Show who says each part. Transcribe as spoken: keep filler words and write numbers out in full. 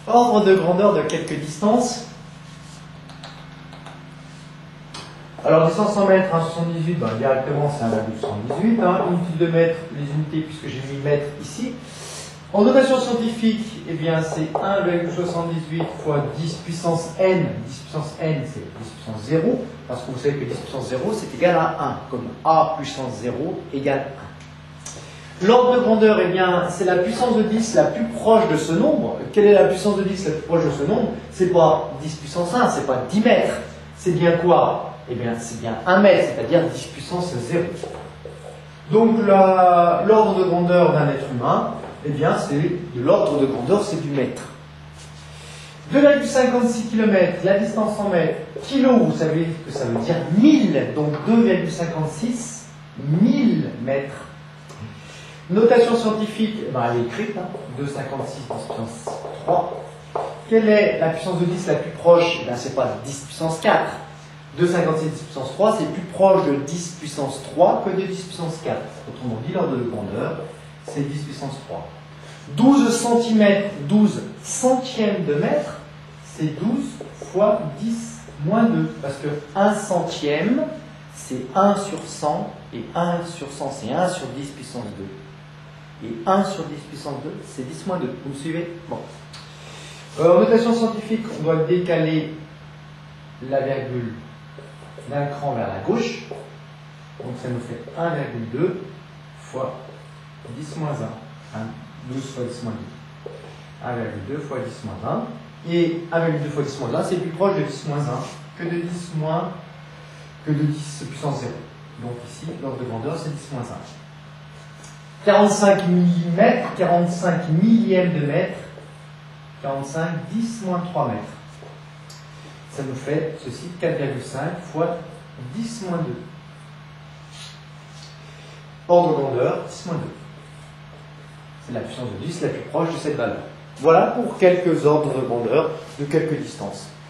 Speaker 1: Ordre de grandeur de quelques distances. Alors, distance en mètres, un virgule soixante-dix-huit, ben, directement c'est un virgule soixante-dix-huit. Hein, inutile de mettre les unités puisque j'ai mis mètres ici. En notation scientifique, eh bien, c'est un virgule soixante-dix-huit fois dix puissance n. dix puissance n, c'est dix puissance zéro, parce que vous savez que dix puissance zéro, c'est égal à un, comme a puissance zéro égale un. L'ordre de grandeur, eh bien, c'est la puissance de dix la plus proche de ce nombre. Quelle est la puissance de dix la plus proche de ce nombre? C'est pas dix puissance un, c'est pas dix mètres. C'est bien quoi? Eh bien, c'est bien un mètre, c'est-à-dire dix puissance zéro. Donc, l'ordre de grandeur d'un être humain, eh bien, c'est de l'ordre de grandeur, c'est du mètre. deux virgule cinquante-six kilomètres, la distance en mètres. Kilo, vous savez que ça veut dire mille, donc deux virgule cinquante-six, mille mètres. Notation scientifique, ben, elle est écrite, hein, deux virgule cinquante-six, dix puissance trois. Quelle est la puissance de dix la plus proche? Eh bien, c'est pas dix puissance quatre. deux virgule cinquante-six, dix puissance trois, c'est plus proche de dix puissance trois que de dix puissance quatre. Autrement dit, l'ordre de grandeur, c'est dix puissance trois. douze centimètres, douze centièmes de mètre, c'est douze fois dix moins deux. Parce que un centième, c'est un sur cent, et un sur cent, c'est un sur dix puissance deux. Et un sur dix puissance deux, c'est dix moins deux. Vous me suivez? Bon. Euh, en notation scientifique, on doit décaler la virgule d'un cran vers la gauche. Donc ça nous fait un virgule deux fois dix moins un. Hein, douze fois dix moins deux. un virgule deux fois dix moins un. Et un virgule deux fois dix moins un, c'est plus proche de dix moins un que de dix moins que de dix puissance zéro. Donc ici, l'ordre de grandeur, c'est dix moins un. quarante-cinq millimètres, quarante-cinq millièmes de mètre, quarante-cinq, dix moins trois mètres. Ça nous fait ceci, quatre virgule cinq fois dix moins deux. Ordre de grandeur, dix moins deux. C'est la puissance de dix la plus proche de cette valeur. Voilà pour quelques ordres de grandeur de quelques distances.